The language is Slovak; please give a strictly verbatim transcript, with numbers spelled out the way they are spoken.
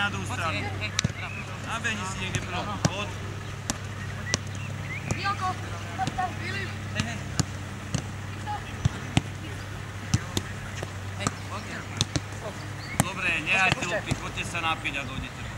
na druhú stranu. Nabehni si niekde prvú. Od. Joko, Filip. Hej, hej. Dobre, nehajte lopty, poďte sa napiť a dojdete.